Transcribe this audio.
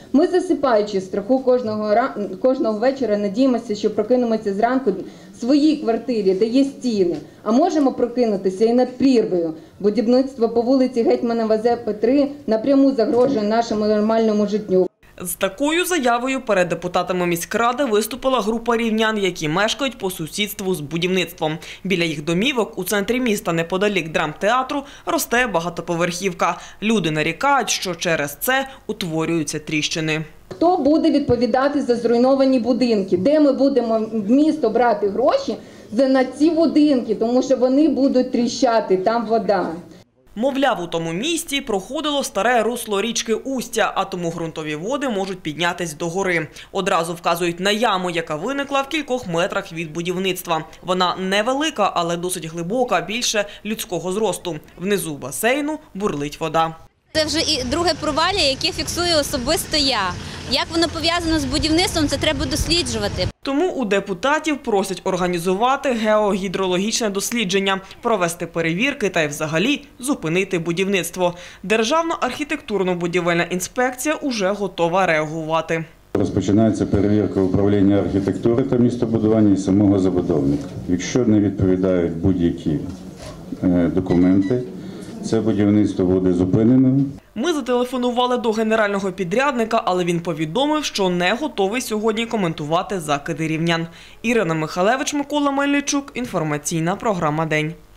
Ми, засипаючи страху кожного вечора, надіємося, що прокинемося зранку в своїй квартирі, де є стіни. А можемо прокинутися і над прірвою. Будівництво по вулиці Гетьмана Мазепи 3 напряму загрожує нашому нормальному життю. З такою заявою перед депутатами міськради виступила група рівнян, які мешкають по сусідству з будівництвом. Біля їх домівок у центрі міста неподалік драмтеатру росте багатоповерхівка. Люди нарікають, що через це утворюються тріщини. Хто буде відповідати за зруйновані будинки? Де ми будемо в місто брати гроші на ці будинки? Тому що вони будуть тріщати, там вода. Мовляв, у тому місті проходило старе русло річки Устя, а тому ґрунтові води можуть піднятись до гори. Одразу вказують на яму, яка виникла в кількох метрах від будівництва. Вона невелика, але досить глибока, більше людського зросту. Внизу басейну бурлить вода. Це вже і друге провалля, яке фіксую особисто я. Як воно пов'язано з будівництвом, це треба досліджувати. Тому у депутатів просять організувати геогідрологічне дослідження, провести перевірки та й взагалі зупинити будівництво. Державна архітектурно-будівельна інспекція уже готова реагувати. Розпочинається перевірка управління архітектури та містобудування і самого забудовника. Якщо не відповідають будь-які документи, це будівництво буде зупинено. Ми зателефонували до генерального підрядника, але він повідомив, що не готовий сьогодні коментувати закиди рівнян. Ірина Михалевич, Микола Мельничук. Інформаційна програма «День».